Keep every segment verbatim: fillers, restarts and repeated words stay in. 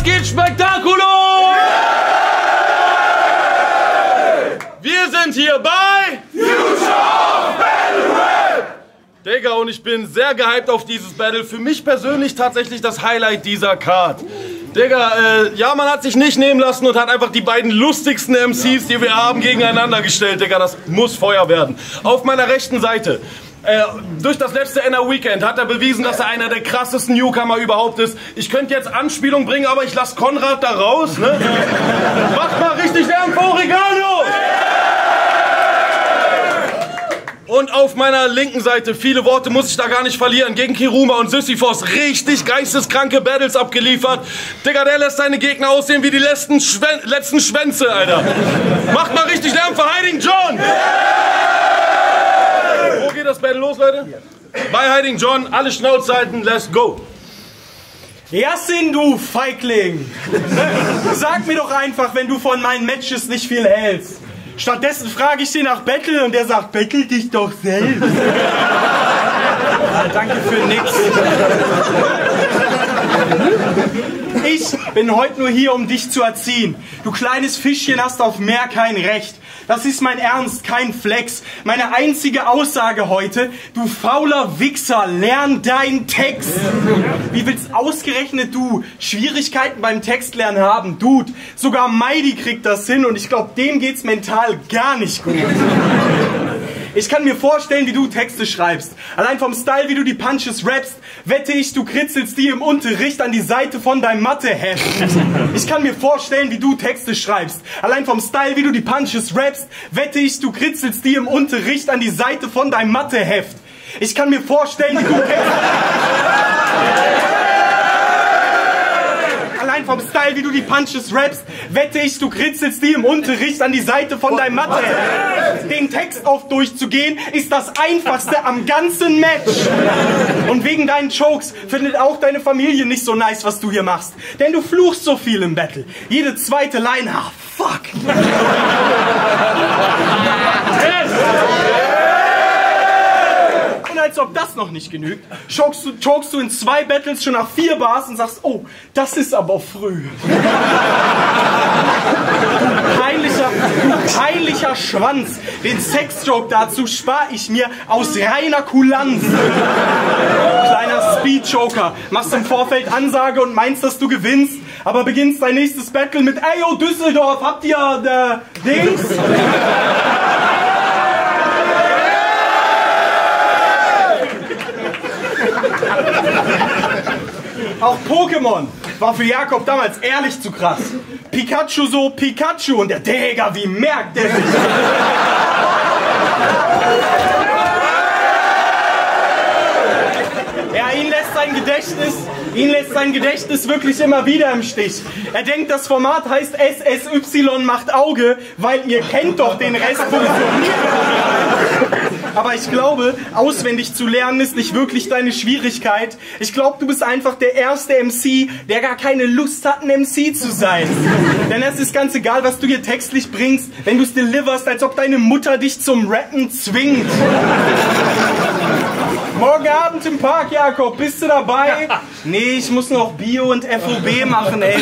geht Spektakulo? Wir sind hier bei Future of Battle Rap! Digga, und ich bin sehr gehypt auf dieses Battle. Für mich persönlich tatsächlich das Highlight dieser Card. Digga, äh, ja, man hat sich nicht nehmen lassen und hat einfach die beiden lustigsten M Cs, die wir haben, gegeneinander gestellt. Digga, das muss Feuer werden. Auf meiner rechten Seite. Äh, durch das letzte N R Weekend hat er bewiesen, dass er einer der krassesten Newcomer überhaupt ist. Ich könnte jetzt Anspielung bringen, aber ich lasse Konrad da raus, ne? Macht mal richtig Lärm für Oregano! Und auf meiner linken Seite, viele Worte muss ich da gar nicht verlieren, gegen Kiruma und Sisyphos richtig geisteskranke Battles abgeliefert. Digga, der lässt seine Gegner aussehen wie die letzten, Schwän letzten Schwänze, Alter. Macht mal richtig Lärm für Hiding John! Wo geht das Battle los, Leute? Bei Hiding John, alle Schnauzseiten, let's go! Yassin, du Feigling! Sag mir doch einfach, wenn du von meinen Matches nicht viel hältst. Stattdessen frage ich den nach Battle und der sagt, battle dich doch selbst. Ja, danke für nix. Ich bin heute nur hier, um dich zu erziehen. Du kleines Fischchen hast auf mehr kein Recht. Das ist mein Ernst, kein Flex. Meine einzige Aussage heute, du fauler Wichser, lern deinen Text. Wie willst ausgerechnet du Schwierigkeiten beim Textlernen haben? Dude, sogar Meidi kriegt das hin und ich glaube, dem geht's mental gar nicht gut. Ich kann mir vorstellen, wie du Texte schreibst. Allein vom Style, wie du die Punches rappst, wette ich, du kritzelst die im Unterricht an die Seite von deinem Matheheft. Ich kann mir vorstellen, wie du Texte schreibst. Allein vom Style, wie du die Punches rappst, wette ich, du kritzelst die im Unterricht an die Seite von deinem Matheheft. Ich kann mir vorstellen, wie du Texte... Allein vom Style, wie du die Punches rappst, wette ich, du kritzelst die im Unterricht an die Seite von deinem Mathe. Den Text auf durchzugehen, ist das Einfachste am ganzen Match. Und wegen deinen Jokes findet auch deine Familie nicht so nice, was du hier machst. Denn du fluchst so viel im Battle. Jede zweite Line, ah, fuck. Und als ob das noch nicht genügt, chokst du, chokst du in zwei Battles schon nach vier Bars und sagst, oh, das ist aber früh. Du peinlicher, du peinlicher Schwanz. Den Sexjoke dazu spare ich mir aus reiner Kulanz. Kleiner Speed-Joker, machst im Vorfeld Ansage und meinst, dass du gewinnst, aber beginnst dein nächstes Battle mit, ey, yo, Düsseldorf, habt ihr äh, Dings? Auch Pokémon war für Jakob damals ehrlich zu krass. Pikachu so Pikachu und der Digga, wie merkt der sich? Ja, ihn lässt sein Gedächtnis, ihn lässt sein Gedächtnis wirklich immer wieder im Stich. Er denkt, das Format heißt S S Y macht Auge, weil ihr kennt doch den Rest funktioniert. Aber ich glaube, auswendig zu lernen ist nicht wirklich deine Schwierigkeit. Ich glaube, du bist einfach der erste M C, der gar keine Lust hat, ein M C zu sein. Denn es ist ganz egal, was du hier textlich bringst, wenn du es deliverst, als ob deine Mutter dich zum Rappen zwingt. Morgen Abend im Park, Jakob, bist du dabei? Nee, ich muss noch Bio und F O B machen, ey.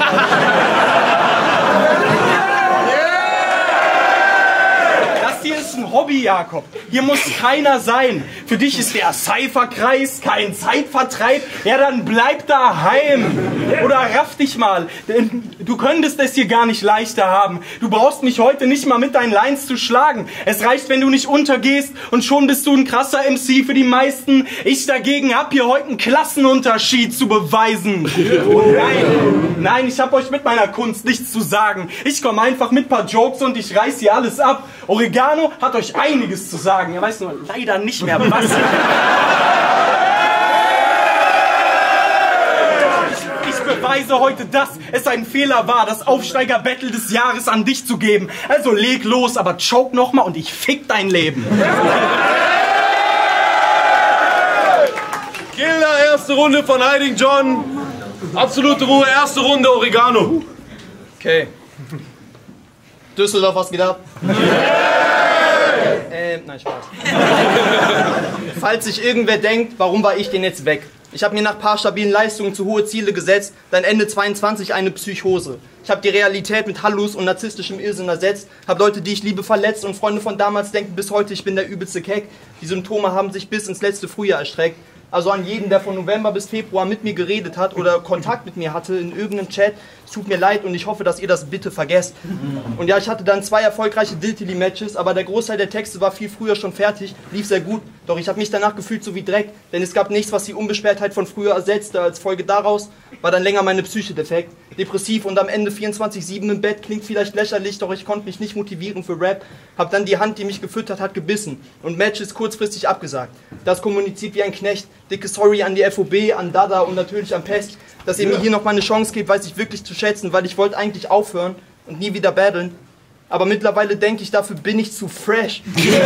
Hobby, Jakob. Hier muss keiner sein. Für dich ist der Cypherkreis kein Zeitvertreib. Ja, dann bleib daheim. Oder raff dich mal. Denn du könntest es hier gar nicht leichter haben. Du brauchst mich heute nicht mal mit deinen Lines zu schlagen. Es reicht, wenn du nicht untergehst und schon bist du ein krasser M C für die meisten. Ich dagegen hab hier heute einen Klassenunterschied zu beweisen. Und nein, nein, ich hab euch mit meiner Kunst nichts zu sagen. Ich komme einfach mit paar Jokes und ich reiß hier alles ab. Oregano hat euch einiges zu sagen. Er weiß nur leider nicht mehr was. Ich, ich beweise heute, dass es ein Fehler war, das Aufsteiger-Battle des Jahres an dich zu geben. Also leg los, aber choke nochmal und ich fick dein Leben. Killer, erste Runde von Hiding John. Absolute Ruhe, erste Runde, Oregano. Okay. Düsseldorf, was geht ab? Ähm, nein, Spaß. Falls sich irgendwer denkt, warum war ich denn jetzt weg? Ich habe mir nach paar stabilen Leistungen zu hohe Ziele gesetzt, dann Ende zweiundzwanzig eine Psychose. Ich habe die Realität mit Hallus und narzisstischem Irrsinn ersetzt, habe Leute, die ich liebe, verletzt und Freunde von damals denken bis heute, ich bin der übelste Keck. Die Symptome haben sich bis ins letzte Frühjahr erstreckt. Also an jeden, der von November bis Februar mit mir geredet hat oder Kontakt mit mir hatte in irgendeinem Chat, es tut mir leid und ich hoffe, dass ihr das bitte vergesst. Und ja, ich hatte dann zwei erfolgreiche Diltily-Matches, aber der Großteil der Texte war viel früher schon fertig, lief sehr gut, doch ich habe mich danach gefühlt so wie Dreck, denn es gab nichts, was die Unbeschwertheit von früher ersetzte. Als Folge daraus war dann länger meine Psyche defekt, depressiv und am Ende vierundzwanzig sieben im Bett, klingt vielleicht lächerlich, doch ich konnte mich nicht motivieren für Rap, hab dann die Hand, die mich gefüttert hat, gebissen und Matches kurzfristig abgesagt. Das kommuniziert wie ein Knecht. Dicke Sorry an die F O B, an Dada und natürlich an Pest. Dass ihr mir hier noch mal eine Chance gebt, weiß ich wirklich zu schätzen, weil ich wollte eigentlich aufhören und nie wieder battlen. Aber mittlerweile denke ich, dafür bin ich zu fresh.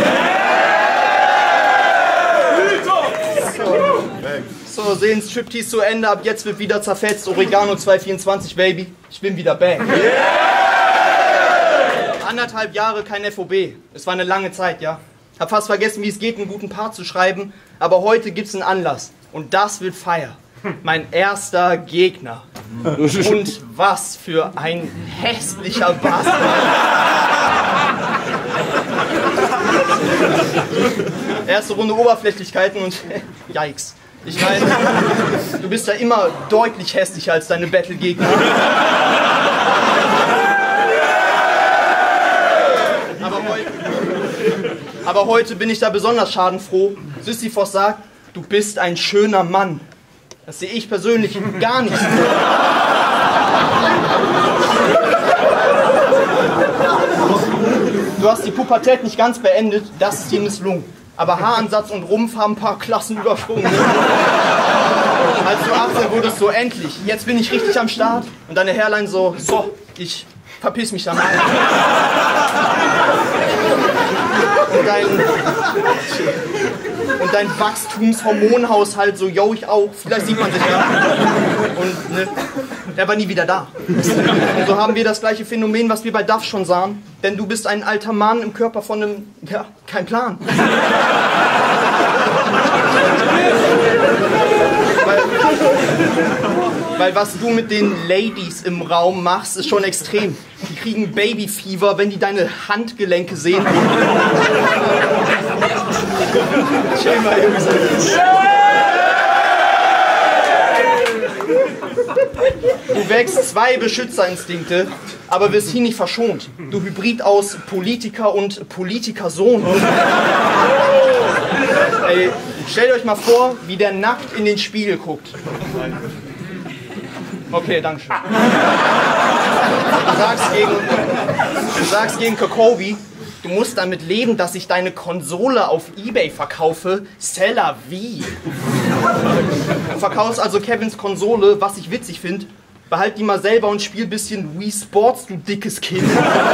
So, so sehen Striptease zu Ende, ab jetzt wird wieder zerfetzt. Oregano zwei vierundzwanzig, Baby, ich bin wieder back. Anderthalb Jahre kein F O B, es war eine lange Zeit, ja. Hab fast vergessen, wie es geht, einen guten Part zu schreiben, aber heute gibt's einen Anlass und das wird Feier. Mein erster Gegner. Und was für ein hässlicher Bastard. Erste Runde Oberflächlichkeiten und yikes. Ich meine, du bist ja immer deutlich hässlicher als deine Battle-Gegner. Aber heute, aber heute bin ich da besonders schadenfroh. Sisyphos sagt, du bist ein schöner Mann. Das sehe ich persönlich gar nicht so. Du hast die Pubertät nicht ganz beendet, das ist dir misslungen. Aber Haaransatz und Rumpf haben ein paar Klassen übersprungen. Als du achtzehn wurdest, so endlich. Jetzt bin ich richtig am Start. Und deine Hairline so, so, ich verpiss mich dann mal. Und dein, und dein Wachstumshormonhaushalt so, yo, ich auch. Vielleicht sieht man sich ja. Und ne, der war nie wieder da. Und so haben wir das gleiche Phänomen, was wir bei Duff schon sahen. Denn du bist ein alter Mann im Körper von einem, ja, kein Plan. Weil, weil was du mit den Ladies im Raum machst, ist schon extrem. Die kriegen Babyfieber, wenn die deine Handgelenke sehen. Chill mal, Jungs. Du wächst zwei Beschützerinstinkte, aber wirst hier nicht verschont. Du Hybrid aus Politiker und Politikersohn. Ey, stellt euch mal vor, wie der nackt in den Spiegel guckt. Okay, danke schön. Du sagst gegen, du sagst gegen Kokovi, du musst damit leben, dass ich deine Konsole auf eBay verkaufe. C'est la vie. Du verkaufst also Kevins Konsole, was ich witzig finde. Behalt die mal selber und spiel bisschen Wii Sports, du dickes Kind.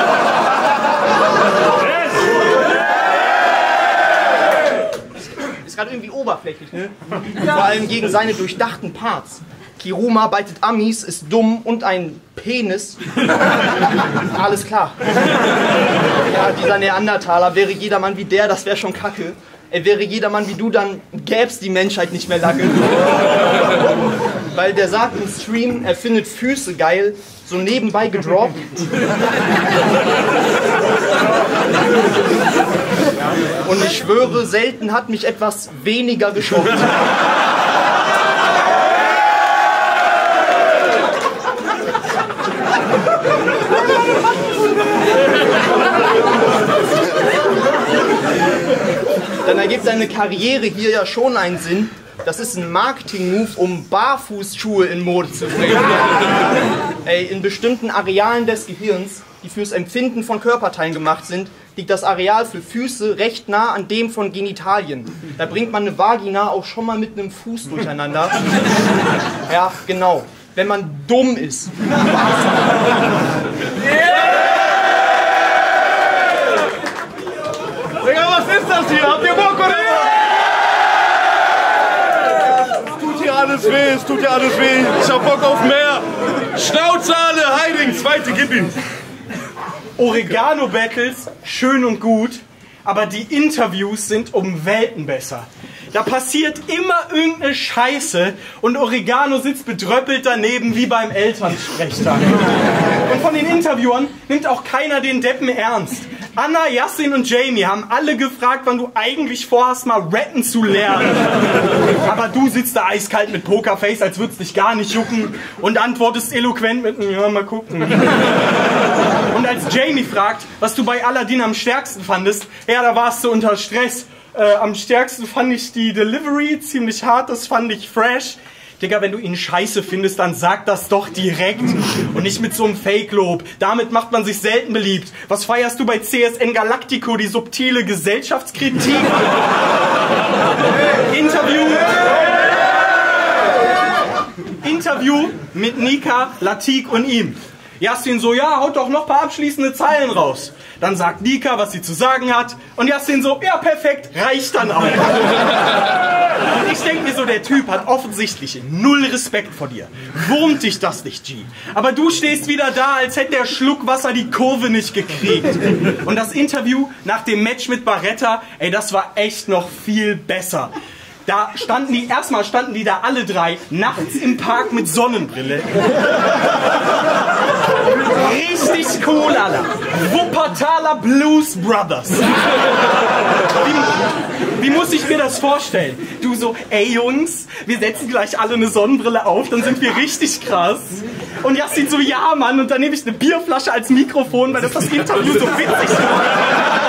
Ist gerade irgendwie oberflächlich, ne? Vor allem gegen seine durchdachten Parts. Kiruma beitet Amis, ist dumm und ein Penis. Alles klar. Ja, dieser Neandertaler, wäre jedermann wie der, das wäre schon kacke. Er wäre jedermann wie du, dann gäb's die Menschheit nicht mehr lange. Weil der sagt im Stream, er findet Füße geil, so nebenbei gedroppt. Und ich schwöre, selten hat mich etwas weniger geschockt. Dann ergibt deine Karriere hier ja schon einen Sinn. Das ist ein Marketing-Move, um Barfußschuhe in Mode zu bringen. Ey, in bestimmten Arealen des Gehirns, die fürs Empfinden von Körperteilen gemacht sind, liegt das Areal für Füße recht nah an dem von Genitalien. Da bringt man eine Vagina auch schon mal mit einem Fuß durcheinander. Ja, genau. Wenn man dumm ist. Digga, was ist das hier? Habt ihr Bock oder? Es tut hier alles weh, es tut hier alles weh. Ich hab Bock auf mehr. Schnauze alle, Heiding, zweite, gib ihm. Oregano-Battles, schön und gut, aber die Interviews sind um Welten besser. Da passiert immer irgendeine Scheiße und Oregano sitzt bedröppelt daneben wie beim Elternsprechtag. Und von den Interviewern nimmt auch keiner den Deppen ernst. Anna, Yassin und Jamie haben alle gefragt, wann du eigentlich vorhast, mal rappen zu lernen. Aber du sitzt da eiskalt mit Pokerface, als würd's dich gar nicht jucken und antwortest eloquent mit, ja, mal gucken. Und als Jamie fragt, was du bei Aladdin am stärksten fandest, ja, da warst du unter Stress. Äh, am stärksten fand ich die Delivery, ziemlich hart, das fand ich fresh. Digga, wenn du ihn scheiße findest, dann sag das doch direkt und nicht mit so einem Fake-Lob. Damit macht man sich selten beliebt. Was feierst du bei C S N Galactico, die subtile Gesellschaftskritik? Interview... Interview mit Nika, Latik und ihm. Yassin so, ja, haut doch noch ein paar abschließende Zeilen raus. Dann sagt Nika, was sie zu sagen hat. Und Yassin so, ja, perfekt, reicht dann auch. Und ich denke mir so, der Typ hat offensichtlich null Respekt vor dir. Wurmt dich das nicht, G? Aber du stehst wieder da, als hätte der Schluckwasser die Kurve nicht gekriegt. Und das Interview nach dem Match mit Barretta, ey, das war echt noch viel besser. Da standen die, erstmal standen die da alle drei nachts im Park mit Sonnenbrille. Richtig cool, Alter. Wuppertaler Blues Brothers. Wie, wie muss ich mir das vorstellen? Du so, ey Jungs, wir setzen gleich alle eine Sonnenbrille auf, dann sind wir richtig krass. Und Yassin so, ja Mann, und dann nehme ich eine Bierflasche als Mikrofon, weil das das Interview so witzig macht.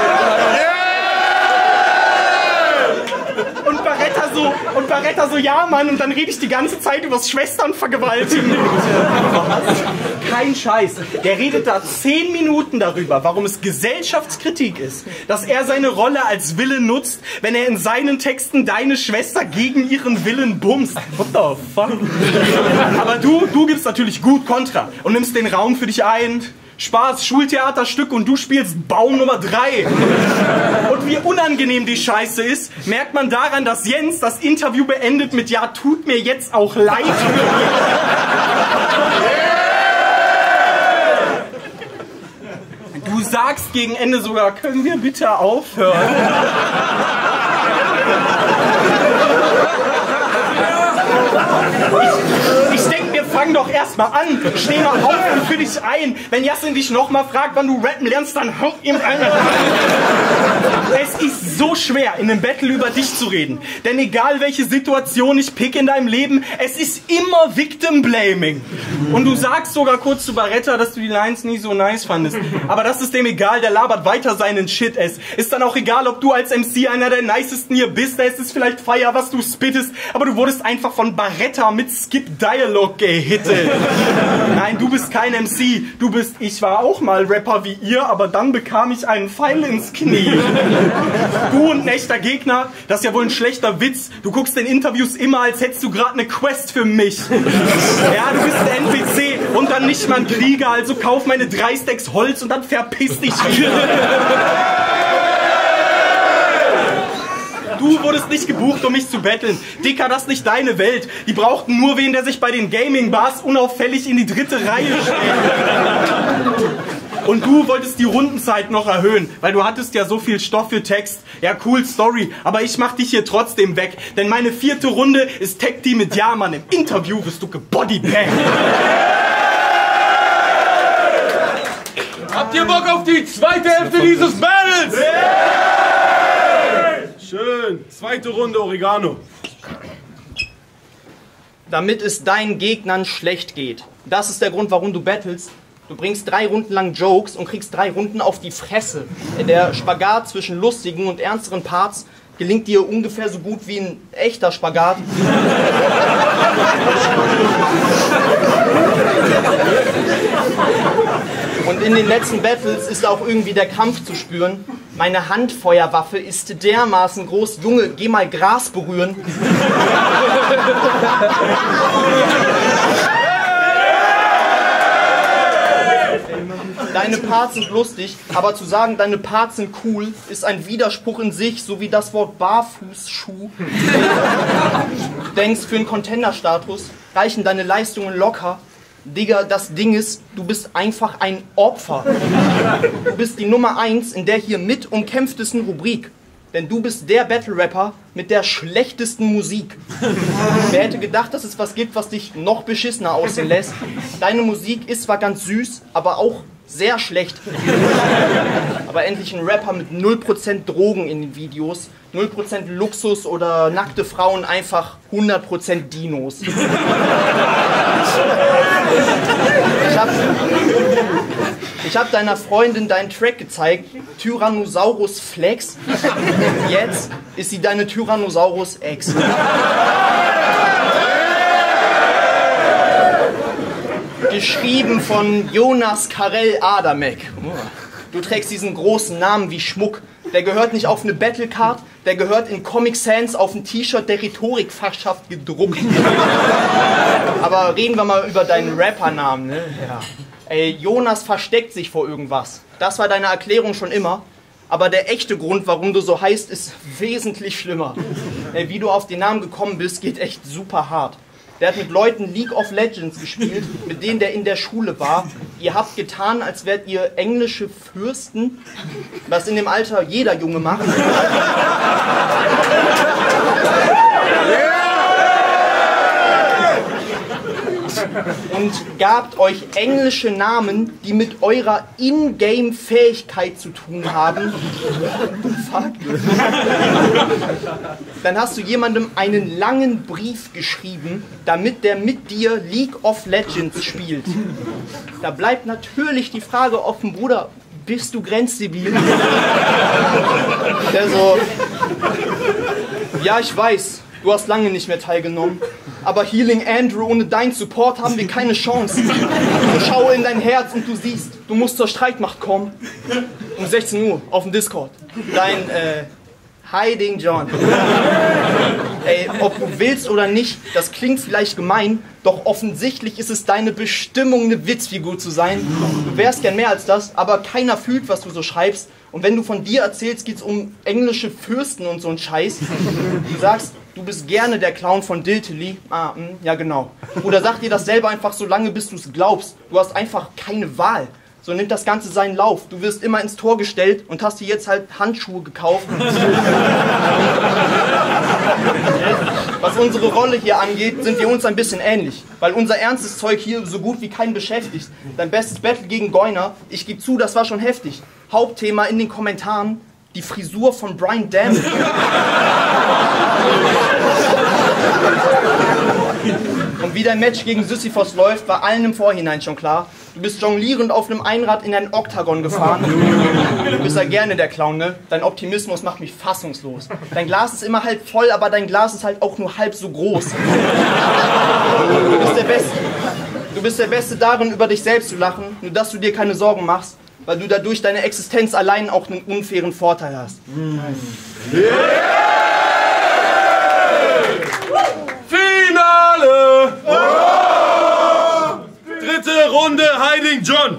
Und Barretta so, und Barretta so, ja Mann, und dann rede ich die ganze Zeit übers Schwesternvergewaltigen. Kein Scheiß. Der redet da zehn Minuten darüber, warum es Gesellschaftskritik ist, dass er seine Rolle als Wille nutzt, wenn er in seinen Texten deine Schwester gegen ihren Willen bumst. What the fuck? Aber du, du gibst natürlich gut Kontra und nimmst den Raum für dich ein. Spaß, Schultheaterstück und du spielst Baum Nummer drei. Und wie unangenehm die Scheiße ist, merkt man daran, dass Jens das Interview beendet mit ja, tut mir jetzt auch leid. Du sagst gegen Ende sogar, können wir bitte aufhören? Ich, ich denke, wir fangen doch erstmal an. Steh mal auf und für dich ein. Wenn Yassin dich nochmal fragt, wann du rappen lernst, dann hau ihm eine. Es ist so schwer, in einem Battle über dich zu reden. Denn egal welche Situation ich pick in deinem Leben, es ist immer Victim Blaming. Und du sagst sogar kurz zu Barretta, dass du die Lines nie so nice fandest. Aber das ist dem egal, der labert weiter seinen Shit. Es ist dann auch egal, ob du als M C einer der nicesten hier bist. Es ist vielleicht Feier, was du spittest, aber du wurdest einfach von Barretta mit Skip Dialog gehittet. Nein, du bist kein M C. Du bist, ich war auch mal Rapper wie ihr, aber dann bekam ich einen Pfeil ins Knie. Du und ein echter Gegner, das ist ja wohl ein schlechter Witz. Du guckst in Interviews immer, als hättest du gerade eine Quest für mich. Ja, du bist ein N P C und dann nicht mal ein Krieger, also kauf meine drei Stacks Holz und dann verpiss dich wieder. Du wurdest nicht gebucht, um mich zu battlen. Dicker, das ist nicht deine Welt. Die brauchten nur wen, der sich bei den Gaming-Bars unauffällig in die dritte Reihe stellt. Und du wolltest die Rundenzeit noch erhöhen, weil du hattest ja so viel Stoff für Text. Ja, cool, Story, aber ich mach dich hier trotzdem weg. Denn meine vierte Runde ist Tag Team mit Ja-Mann. Im Interview wirst du gebodybanged. Habt ihr Bock auf die zweite Hälfte dieses Battles? Schön. Zweite Runde Oregano. Damit es deinen Gegnern schlecht geht. Das ist der Grund, warum du battlest. Du bringst drei Runden lang Jokes und kriegst drei Runden auf die Fresse. Der Spagat zwischen lustigen und ernsteren Parts gelingt dir ungefähr so gut wie ein echter Spagat. Und in den letzten Battles ist auch irgendwie der Kampf zu spüren. Meine Handfeuerwaffe ist dermaßen groß. Junge, geh mal Gras berühren. Deine Parts sind lustig, aber zu sagen, deine Parts sind cool, ist ein Widerspruch in sich, so wie das Wort Barfußschuh. Du denkst, für einen Contender-Status reichen deine Leistungen locker. Digga, das Ding ist, du bist einfach ein Opfer. Du bist die Nummer eins in der hier mit umkämpftesten Rubrik. Denn du bist der Battle-Rapper mit der schlechtesten Musik. Wer hätte gedacht, dass es was gibt, was dich noch beschissener aussehen lässt? Deine Musik ist zwar ganz süß, aber auch sehr schlecht. Aber endlich ein Rapper mit null Prozent Drogen in den Videos, null Prozent Luxus oder nackte Frauen, einfach hundert Prozent Dinos. Ich hab, ich hab deiner Freundin deinen Track gezeigt, Tyrannosaurus Flex. Jetzt ist sie deine Tyrannosaurus Ex. Geschrieben von Jonas Karel Adamek. Du trägst diesen großen Namen wie Schmuck. Der gehört nicht auf eine Battlecard, der gehört in Comic Sans auf ein T-Shirt der Rhetorikfachschaft gedruckt. Aber reden wir mal über deinen Rappernamen, ne? Ja. Ey, Jonas versteckt sich vor irgendwas. Das war deine Erklärung schon immer. Aber der echte Grund, warum du so heißt, ist wesentlich schlimmer. Ey, wie du auf den Namen gekommen bist, geht echt super hart. Der hat mit Leuten League of Legends gespielt, mit denen der in der Schule war. Ihr habt getan, als wärt ihr englische Fürsten, was in dem Alter jeder Junge macht. Und gabt euch englische Namen, die mit eurer Ingame-Fähigkeit zu tun haben. Fuck. Dann hast du jemandem einen langen Brief geschrieben, damit der mit dir League of Legends spielt. Da bleibt natürlich die Frage offen, Bruder, bist du grenzdebil? Der so, ja, ich weiß. Du hast lange nicht mehr teilgenommen, aber Healing Andrew, ohne deinen Support haben wir keine Chance. Du schaue in dein Herz und du siehst, du musst zur Streitmacht kommen. Um sechzehn Uhr auf dem Discord. Dein äh, Hiding John. Ey, ob du willst oder nicht, das klingt vielleicht gemein, doch offensichtlich ist es deine Bestimmung, eine Witzfigur zu sein. Du wärst gern mehr als das, aber keiner fühlt, was du so schreibst. Und wenn du von dir erzählst, geht's um englische Fürsten und so ein Scheiß. Du sagst, du bist gerne der Clown von Diltily. Ah, mh, ja genau. Oder sag dir das selber einfach so lange, bis du es glaubst. Du hast einfach keine Wahl. So nimmt das Ganze seinen Lauf. Du wirst immer ins Tor gestellt und hast dir jetzt halt Handschuhe gekauft. Was unsere Rolle hier angeht, sind wir uns ein bisschen ähnlich. Weil unser ernstes Zeug hier so gut wie keinen beschäftigt. Dein bestes Battle gegen Goiner, ich gebe zu, das war schon heftig. Hauptthema in den Kommentaren, die Frisur von Brian Dammit. Und wie dein Match gegen Sisyphos läuft, war allen im Vorhinein schon klar. Du bist jonglierend auf einem Einrad in ein Oktagon gefahren. Du bist ja gerne der Clown, ne? Dein Optimismus macht mich fassungslos. Dein Glas ist immer halb voll, aber dein Glas ist halt auch nur halb so groß. Du bist der Beste. Du bist der Beste darin, über dich selbst zu lachen, nur dass du dir keine Sorgen machst, weil du dadurch deine Existenz allein auch einen unfairen Vorteil hast. Yeah! Finale! Oh! Dritte Runde Hiding John!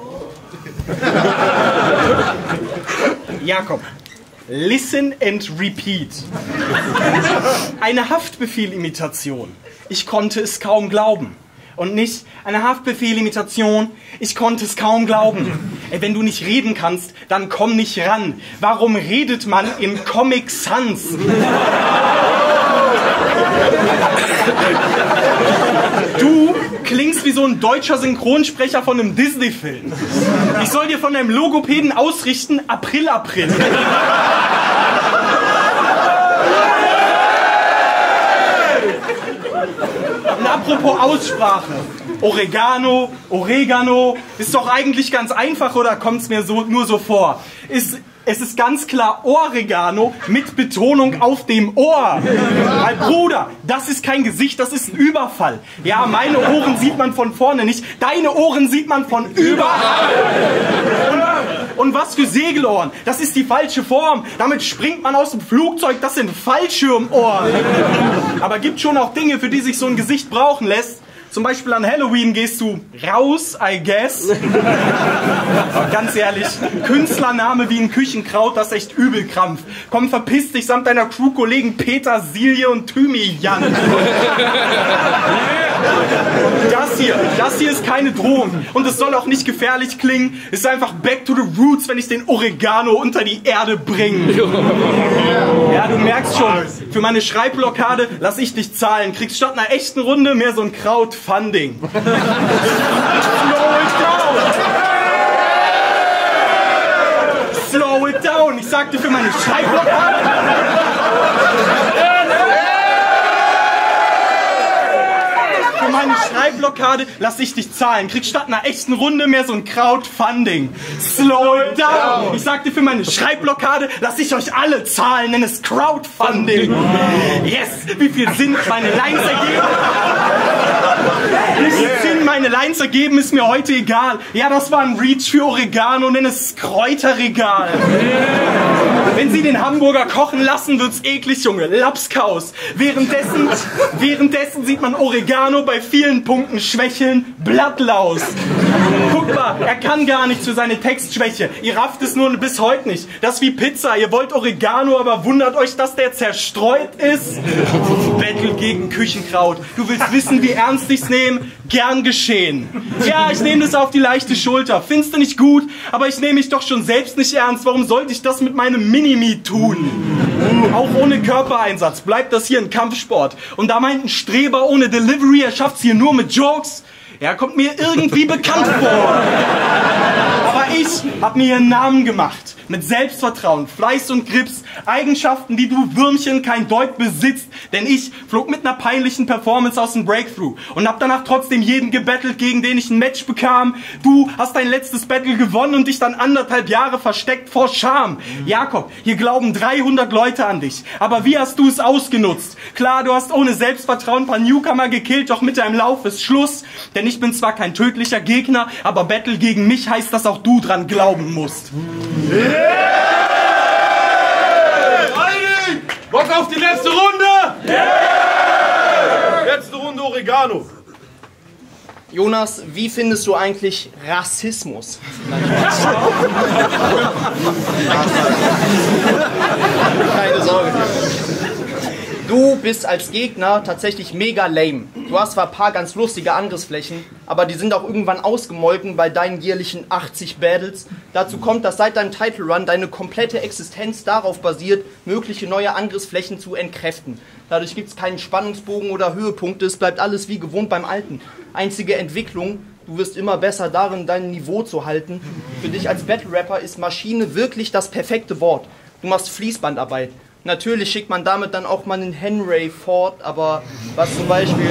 Jakob, listen and repeat. Eine Haftbefehl-Imitation. Ich konnte es kaum glauben. Und nicht eine Haftbefehl-Imitation. Ich konnte es kaum glauben. Ey, wenn du nicht reden kannst, dann komm nicht ran. Warum redet man in Comic Sans? Du klingst wie so ein deutscher Synchronsprecher von einem Disney-Film. Ich soll dir von deinem Logopäden ausrichten, April, April. Und apropos Aussprache. Oregano, Oregano, ist doch eigentlich ganz einfach, oder kommt es mir so, nur so vor? Ist, es ist ganz klar Oregano mit Betonung auf dem Ohr. Mein Bruder, das ist kein Gesicht, das ist ein Überfall. Ja, meine Ohren sieht man von vorne nicht, deine Ohren sieht man von überall. Und, und was für Segelohren, das ist die falsche Form. Damit springt man aus dem Flugzeug, das sind Fallschirmohren. Aber gibt schon auch Dinge, für die sich so ein Gesicht brauchen lässt. Zum Beispiel an Halloween gehst du raus, I guess. Ganz ehrlich, Künstlername wie ein Küchenkraut, das ist echt Übelkrampf. Komm, verpiss dich samt deiner Crew-Kollegen Petersilie und Thymian. Das hier, das hier ist keine Drohung. Und es soll auch nicht gefährlich klingen. Es ist einfach back to the roots, wenn ich den Oregano unter die Erde bringe. Ja, du merkst schon, für meine Schreibblockade lass ich dich zahlen. Kriegst statt einer echten Runde mehr so ein Crowdfunding. Slow it down! Slow it down! Ich sagte für meine Schreibblockade... Für meine Schreibblockade lass ich dich zahlen. Kriegst statt einer echten Runde mehr so ein Crowdfunding. Slow it down! Ich sagte für meine Schreibblockade lass ich euch alle zahlen, nenn es Crowdfunding. Yes! Wie viel Sinn meine Lines ergeben? Wie viel Sinn meine Lines ergeben, ist mir heute egal. Ja, das war ein Reach für Oregano, nenn es Kräuterregal. Wenn sie den Hamburger kochen lassen, wird's eklig, Junge. Lapskaus. Währenddessen, währenddessen sieht man Oregano bei vielen Punkten schwächeln. Blattlaus. Guck mal, er kann gar nichts für seine Textschwäche. Ihr rafft es nur bis heute nicht. Das ist wie Pizza. Ihr wollt Oregano, aber wundert euch, dass der zerstreut ist. Battle gegen Küchenkraut. Du willst wissen, wie ernst ich's nehme? Gern geschehen. Ja, ich nehme das auf die leichte Schulter. Findest du nicht gut? Aber ich nehme mich doch schon selbst nicht ernst. Warum sollte ich das mit meinem Mini-Me tun? Auch ohne Körpereinsatz bleibt das hier ein Kampfsport. Und da meint ein Streber ohne Delivery, er schafft's hier nur mit Jokes. Er kommt mir irgendwie bekannt vor. Aber ich hab mir einen Namen gemacht. Mit Selbstvertrauen, Fleiß und Grips. Eigenschaften, die du Würmchen kein Deut besitzt. Denn ich flog mit einer peinlichen Performance aus dem Breakthrough. Und hab danach trotzdem jeden gebettelt, gegen den ich ein Match bekam. Du hast dein letztes Battle gewonnen und dich dann anderthalb Jahre versteckt vor Scham. Jakob, hier glauben dreihundert Leute an dich. Aber wie hast du es ausgenutzt? Klar, du hast ohne Selbstvertrauen ein paar Newcomer gekillt, doch mit deinem Lauf ist Schluss. Denn ich bin zwar kein tödlicher Gegner, aber Battle gegen mich heißt, dass auch du dran glauben musst. Yeah! Bock auf die letzte Runde? Yeah! Letzte Runde Oregano. Jonas, wie findest du eigentlich Rassismus? Keine Sorge. Du bist als Gegner tatsächlich mega lame. Du hast zwar ein paar ganz lustige Angriffsflächen, aber die sind auch irgendwann ausgemolken bei deinen jährlichen achtzig Battles. Dazu kommt, dass seit deinem Title Run deine komplette Existenz darauf basiert, mögliche neue Angriffsflächen zu entkräften. Dadurch gibt es keinen Spannungsbogen oder Höhepunkte, es bleibt alles wie gewohnt beim Alten. Einzige Entwicklung: du wirst immer besser darin, dein Niveau zu halten. Für dich als Battle-Rapper ist Maschine wirklich das perfekte Wort. Du machst Fließbandarbeit. Natürlich schickt man damit dann auch mal einen Henry fort, aber was zum Beispiel,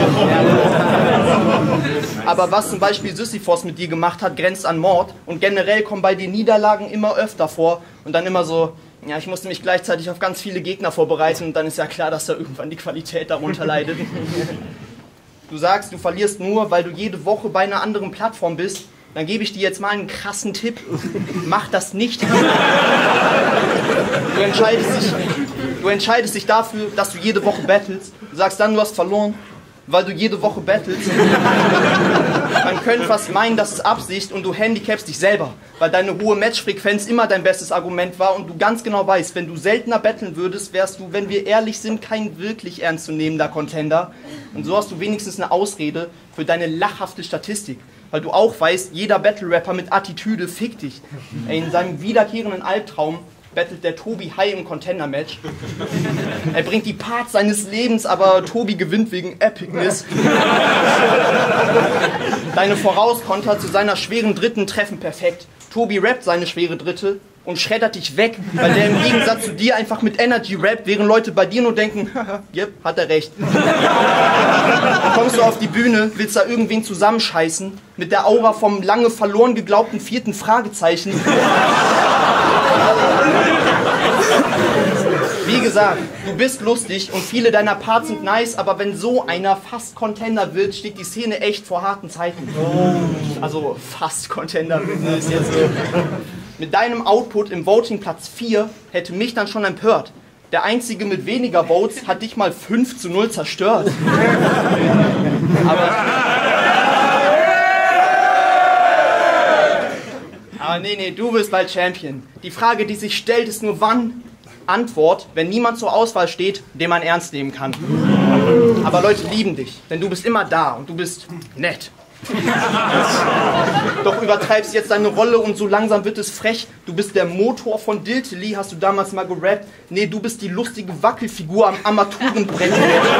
aber was zum Beispiel Sisyphos mit dir gemacht hat, grenzt an Mord. Und generell kommen bei dir Niederlagen immer öfter vor und dann immer so, ja, ich musste mich gleichzeitig auf ganz viele Gegner vorbereiten und dann ist ja klar, dass da irgendwann die Qualität darunter leidet. Du sagst, du verlierst nur, weil du jede Woche bei einer anderen Plattform bist. Dann gebe ich dir jetzt mal einen krassen Tipp. Mach das nicht. Du entscheidest dich, du entscheidest dich dafür, dass du jede Woche battlest. Du sagst dann, du hast verloren, weil du jede Woche battlest. Man könnte fast meinen, das ist Absicht und du handicapst dich selber, weil deine hohe Matchfrequenz immer dein bestes Argument war und du ganz genau weißt, wenn du seltener battlen würdest, wärst du, wenn wir ehrlich sind, kein wirklich ernstzunehmender Contender. Und so hast du wenigstens eine Ausrede für deine lachhafte Statistik. Weil du auch weißt, jeder Battle-Rapper mit Attitüde fickt dich. Ey, in seinem wiederkehrenden Albtraum battelt der Tobi High im Contender-Match. Er bringt die Parts seines Lebens, aber Tobi gewinnt wegen Epicness. Deine Vorauskonter zu seiner schweren Dritten treffen perfekt. Tobi rappt seine schwere Dritte und schreddert dich weg, weil der im Gegensatz zu dir einfach mit Energy rappt, während Leute bei dir nur denken, haha, yep, hat er recht. Kommst du auf die Bühne, willst da irgendwen zusammenscheißen, mit der Aura vom lange verloren geglaubten vierten Fragezeichen. Wie gesagt, du bist lustig und viele deiner Parts sind nice, aber wenn so einer fast Contender wird, steht die Szene echt vor harten Zeiten. Also fast Contender ist jetzt so. Mit deinem Output im Voting Platz vier hätte mich dann schon empört. Der Einzige mit weniger Votes hat dich mal fünf zu null zerstört. Aber, aber nee, nee, du wirst bald Champion. Die Frage, die sich stellt, ist nur wann? Antwort, wenn niemand zur Auswahl steht, den man ernst nehmen kann. Aber Leute lieben dich, denn du bist immer da und du bist nett. Doch übertreibst jetzt deine Rolle und so langsam wird es frech. Du bist der Motor von Diltily, hast du damals mal gerappt? Nee, du bist die lustige Wackelfigur am Armaturenbrett.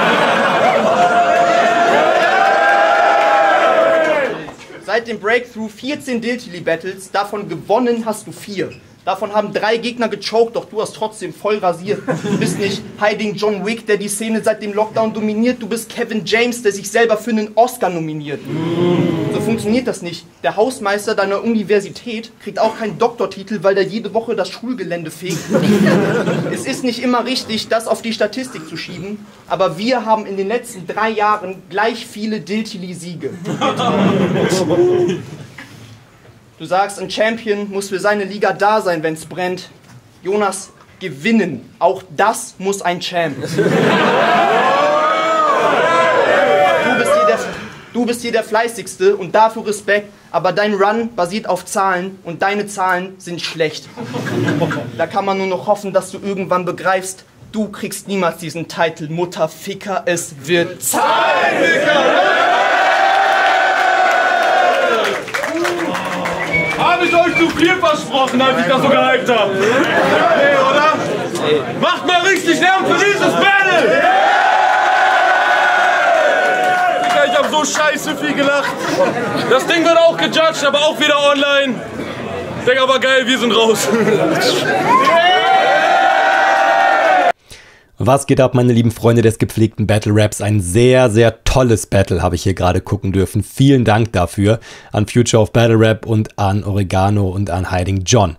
Seit dem Breakthrough vierzehn Diltily-Battles, davon gewonnen hast du vier. Davon haben drei Gegner gechoked, doch du hast trotzdem voll rasiert. Du bist nicht Hiding John Wick, der die Szene seit dem Lockdown dominiert. Du bist Kevin James, der sich selber für einen Oscar nominiert. So funktioniert das nicht. Der Hausmeister deiner Universität kriegt auch keinen Doktortitel, weil der jede Woche das Schulgelände fegt. Es ist nicht immer richtig, das auf die Statistik zu schieben, aber wir haben in den letzten drei Jahren gleich viele Diltily-Siege. Du sagst, ein Champion muss für seine Liga da sein, wenn's brennt. Jonas, gewinnen. Auch das muss ein Champ. Du bist hier der, du bist hier der Fleißigste und dafür Respekt, aber dein Run basiert auf Zahlen und deine Zahlen sind schlecht. Da kann man nur noch hoffen, dass du irgendwann begreifst, du kriegst niemals diesen Titel Mutterficker, es wird Zeit! Habe ich euch zu viel versprochen, als ich das so gehypt habe? Nee, oder? Nee. Macht mal richtig Lärm für dieses Battle! Digga, ich hab so scheiße viel gelacht. Das Ding wird auch gejudged, aber auch wieder online. Digga, aber geil, wir sind raus. Was geht ab, meine lieben Freunde des gepflegten Battle Raps? Ein sehr, sehr tolles Battle habe ich hier gerade gucken dürfen. Vielen Dank dafür an Future of Battle Rap und an Oregano und an Hiding John.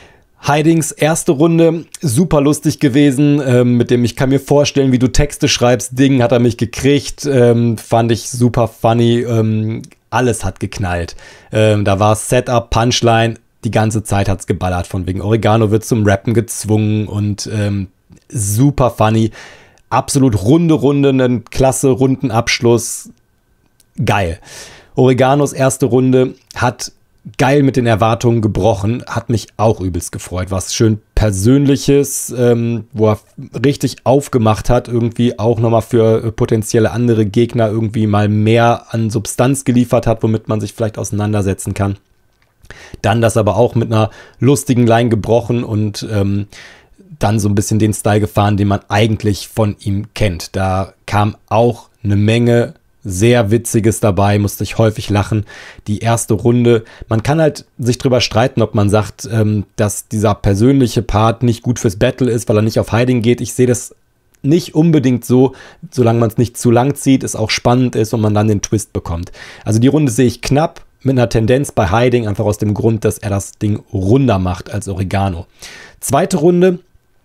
Hidings erste Runde, super lustig gewesen, ähm, mit dem ich kann mir vorstellen, wie du Texte schreibst. Ding hat er mich gekriegt, ähm, fand ich super funny. Ähm, alles hat geknallt. Ähm, da war Setup, Punchline, die ganze Zeit hat's geballert. Von wegen Oregano wird zum Rappen gezwungen und ähm, super funny, absolut runde Runde, einen klasse Rundenabschluss, geil. Oreganos erste Runde hat geil mit den Erwartungen gebrochen, hat mich auch übelst gefreut, was schön Persönliches, ähm, wo er richtig aufgemacht hat, irgendwie auch nochmal für potenzielle andere Gegner irgendwie mal mehr an Substanz geliefert hat, womit man sich vielleicht auseinandersetzen kann. Dann das aber auch mit einer lustigen Line gebrochen und ähm, dann so ein bisschen den Style gefahren, den man eigentlich von ihm kennt. Da kam auch eine Menge sehr Witziges dabei, musste ich häufig lachen. Die erste Runde, man kann halt sich drüber streiten, ob man sagt, ähm, dass dieser persönliche Part nicht gut fürs Battle ist, weil er nicht auf Hiding geht. Ich sehe das nicht unbedingt so, solange man es nicht zu lang zieht, es auch spannend ist und man dann den Twist bekommt. Also die Runde sehe ich knapp, mit einer Tendenz bei Hiding, einfach aus dem Grund, dass er das Ding runder macht als Oregano. Zweite Runde,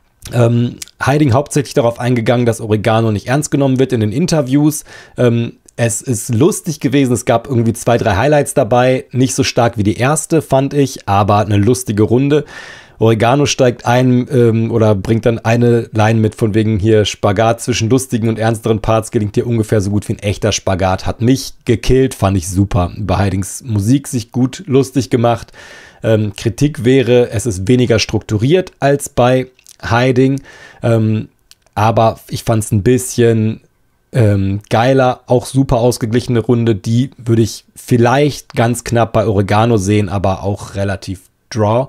Ähm, Hiding hauptsächlich darauf eingegangen, dass Oregano nicht ernst genommen wird in den Interviews. Ähm, es ist lustig gewesen, es gab irgendwie zwei, drei Highlights dabei, nicht so stark wie die erste, fand ich, aber eine lustige Runde. Oregano steigt ein ähm, oder bringt dann eine Line mit von wegen hier Spagat zwischen lustigen und ernsteren Parts, gelingt dir ungefähr so gut wie ein echter Spagat. Hat mich gekillt, fand ich super. Über Hidings Musik sich gut lustig gemacht. Ähm, Kritik wäre, es ist weniger strukturiert als bei Hiding, ähm, aber ich fand es ein bisschen ähm, geiler, auch super ausgeglichene Runde, die würde ich vielleicht ganz knapp bei Oregano sehen, aber auch relativ draw.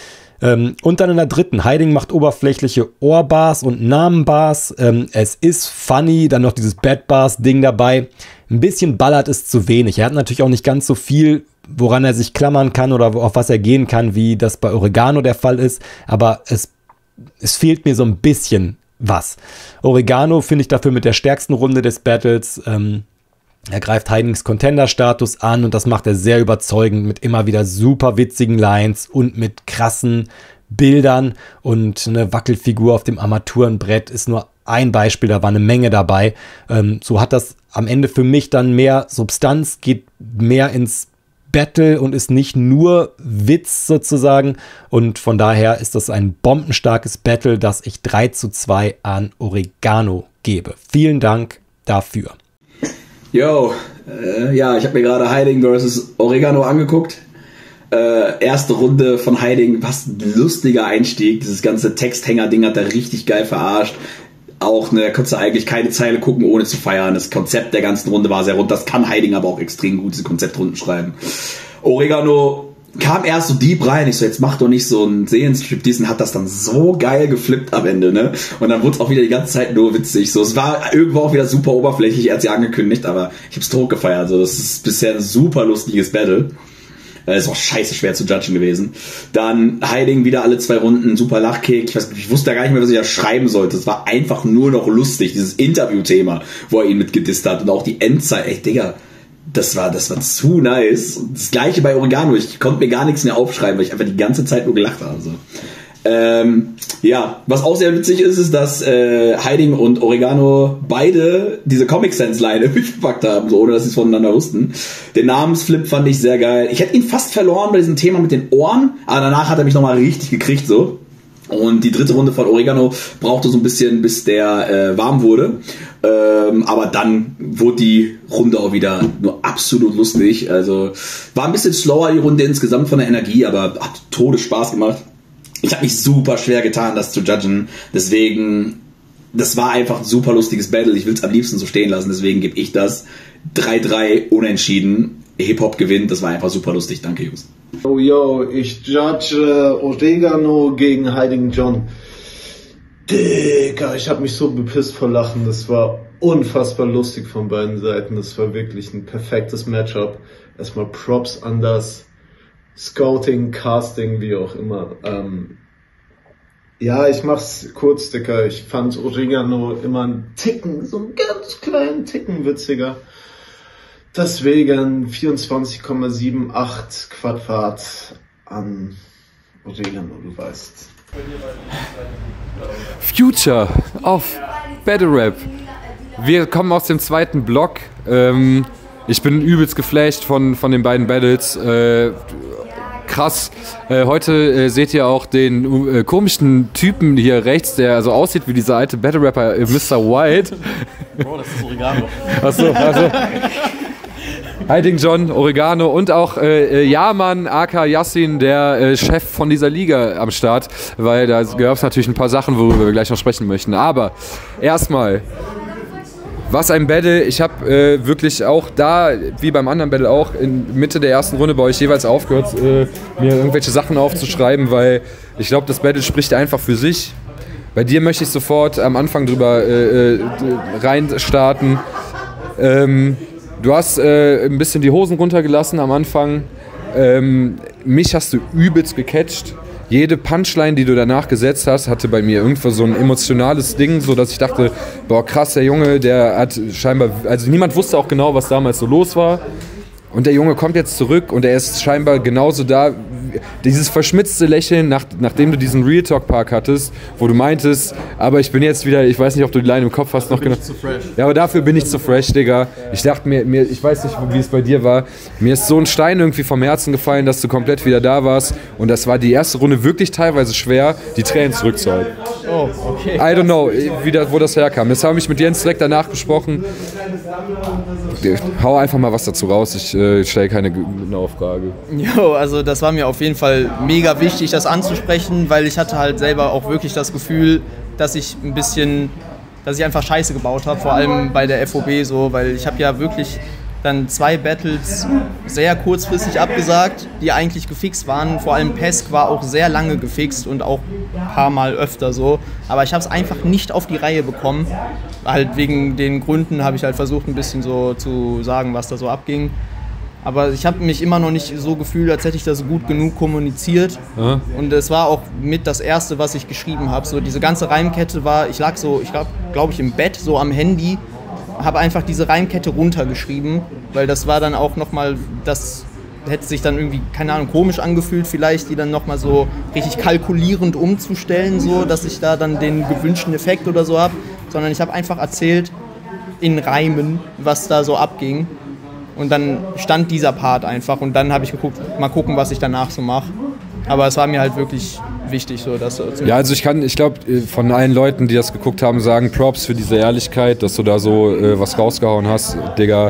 Ähm, und dann in der dritten, Hiding macht oberflächliche Ohrbars und Namenbars, ähm, es ist funny, dann noch dieses Bad Bars Ding dabei, ein bisschen ballert es zu wenig, er hat natürlich auch nicht ganz so viel, woran er sich klammern kann oder auf was er gehen kann, wie das bei Oregano der Fall ist, aber es Es fehlt mir so ein bisschen was. Oregano finde ich dafür mit der stärksten Runde des Battles. Ähm, er greift Hidings Contender-Status an und das macht er sehr überzeugend mit immer wieder super witzigen Lines und mit krassen Bildern. Und eine Wackelfigur auf dem Armaturenbrett ist nur ein Beispiel, da war eine Menge dabei. Ähm, so hat das am Ende für mich dann mehr Substanz, geht mehr ins Battle und ist nicht nur Witz sozusagen und von daher ist das ein bombenstarkes Battle, das ich drei zu zwei an Oregano gebe. Vielen Dank dafür. Yo, äh, ja, ich habe mir gerade Hiding versus Oregano angeguckt. Äh, erste Runde von Hiding, was ein lustiger Einstieg. Dieses ganze Texthänger-Ding hat er richtig geil verarscht. auch, ne, konntest du eigentlich keine Zeile gucken, ohne zu feiern. Das Konzept der ganzen Runde war sehr rund. Das kann Heiding aber auch extrem gut, diese Konzeptrunden schreiben. Oregano kam erst so deep rein, ich so, jetzt mach doch nicht so einen Seelenstrip, diesen hat das dann so geil geflippt am Ende, ne? Und dann wurde es auch wieder die ganze Zeit nur witzig. So, es war irgendwo auch wieder super oberflächlich, er hat sie angekündigt, aber ich hab's tot gefeiert. Also, das ist bisher ein super lustiges Battle. Das ist auch scheiße schwer zu judgen gewesen. Dann Heiding wieder alle zwei Runden, super Lachkick. Ich, weiß, ich wusste ja gar nicht mehr, was ich da schreiben sollte. Es war einfach nur noch lustig, dieses Interview-Thema, wo er ihn mit gedisst hat. Und auch die Endzeit, ey Digga, das war, das war zu nice. Das gleiche bei Oregano. Ich konnte mir gar nichts mehr aufschreiben, weil ich einfach die ganze Zeit nur gelacht habe. So. Ähm, ja, was auch sehr witzig ist, ist, dass äh, Heiding und Oregano beide diese Comic Sans Line irgendwie verpackt haben, so ohne dass sie es voneinander wussten. Den Namensflip fand ich sehr geil. Ich hätte ihn fast verloren bei diesem Thema mit den Ohren, aber danach hat er mich nochmal richtig gekriegt, so. Und die dritte Runde von Oregano brauchte so ein bisschen, bis der äh, warm wurde. Ähm, aber dann wurde die Runde auch wieder nur absolut lustig. Also war ein bisschen slower die Runde insgesamt von der Energie, aber hat Todesspaß gemacht. Ich habe mich super schwer getan, das zu judgen. Deswegen, das war einfach ein super lustiges Battle. Ich will es am liebsten so stehen lassen. Deswegen gebe ich das drei drei unentschieden. Hip-Hop gewinnt. Das war einfach super lustig. Danke, Jungs. Oh, yo, ich judge äh, Oregano gegen Heiding John. Digga, ich habe mich so bepisst vor Lachen. Das war unfassbar lustig von beiden Seiten. Das war wirklich ein perfektes Matchup. Erstmal Props an das Scouting, Casting, wie auch immer. Ähm, ja, ich mach's kurz, Digga. Ich fand Oregano immer einen Ticken, so einen ganz kleinen Ticken witziger. Deswegen vierundzwanzig Komma achtundsiebzig Quadrat an Oregano, du weißt. Future auf Battle Rap. Wir kommen aus dem zweiten Block. Ähm, ich bin übelst geflasht von, von den beiden Battles. Äh, krass. Äh, heute äh, seht ihr auch den äh, komischen Typen hier rechts, der so aussieht wie dieser alte Battle Rapper äh, Mister White. Bro, das ist Oregano. Achso, also. Heiding John, Oregano und auch äh, Yaman, aka Yassin, der äh, Chef von dieser Liga am Start, weil da gab es natürlich ein paar Sachen, worüber wir gleich noch sprechen möchten. Aber erstmal, was ein Battle. Ich habe äh, wirklich auch da, wie beim anderen Battle auch, in Mitte der ersten Runde bei euch jeweils aufgehört, äh, mir irgendwelche Sachen aufzuschreiben, weil ich glaube, das Battle spricht einfach für sich. Bei dir möchte ich sofort am Anfang drüber äh, äh, reinstarten. Ähm, Du hast äh, ein bisschen die Hosen runtergelassen am Anfang. Ähm, mich hast du übelst gecatcht. Jede Punchline, die du danach gesetzt hast, hatte bei mir irgendwo so ein emotionales Ding, so dass ich dachte, boah krass, der Junge, der hat scheinbar, also niemand wusste auch genau, was damals so los war. Und der Junge kommt jetzt zurück und er ist scheinbar genauso da. Dieses verschmitzte Lächeln, nach, nachdem du diesen Real Talk Park hattest, wo du meintest, aber ich bin jetzt wieder, ich weiß nicht, ob du die Line im Kopf hast noch genau. Zu fresh. Ja, aber dafür bin ich zu fresh, Digga. Ich dachte mir, mir, ich weiß nicht, wie es bei dir war, mir ist so ein Stein irgendwie vom Herzen gefallen, dass du komplett wieder da warst. Und das war die erste Runde wirklich teilweise schwer, die Tränen zurückzuhalten. Oh, okay. I don't know, wie das, wo das herkam. Das habe ich mit Jens direkt danach besprochen. Hau einfach mal was dazu raus, ich äh, stelle keine genaue Frage. Jo, also das war mir auf jeden Fall mega wichtig, das anzusprechen, weil ich hatte halt selber auch wirklich das Gefühl, dass ich ein bisschen, dass ich einfach Scheiße gebaut habe, vor allem bei der F O B so, weil ich habe ja wirklich dann zwei Battles sehr kurzfristig abgesagt, die eigentlich gefixt waren. Vor allem Pesk war auch sehr lange gefixt und auch ein paar Mal öfter so. Aber ich habe es einfach nicht auf die Reihe bekommen. Halt wegen den Gründen habe ich halt versucht, ein bisschen so zu sagen, was da so abging. Aber ich habe mich immer noch nicht so gefühlt, als hätte ich das gut genug kommuniziert. Ja. Und es war auch mit das Erste, was ich geschrieben habe. So diese ganze Reimkette war, ich lag so, ich glaube glaub ich im Bett, so am Handy, habe einfach diese Reimkette runtergeschrieben, weil das war dann auch nochmal, das hätte sich dann irgendwie, keine Ahnung, komisch angefühlt vielleicht, die dann nochmal so richtig kalkulierend umzustellen, so, dass ich da dann den gewünschten Effekt oder so habe, sondern ich habe einfach erzählt in Reimen, was da so abging. Und dann stand dieser Part einfach und dann habe ich geguckt, mal gucken, was ich danach so mache. Aber es war mir halt wirklich wichtig, so dass. Ja, also ich kann, ich glaube, von allen Leuten, die das geguckt haben, sagen Props für diese Ehrlichkeit, dass du da so äh, was rausgehauen hast, Digga.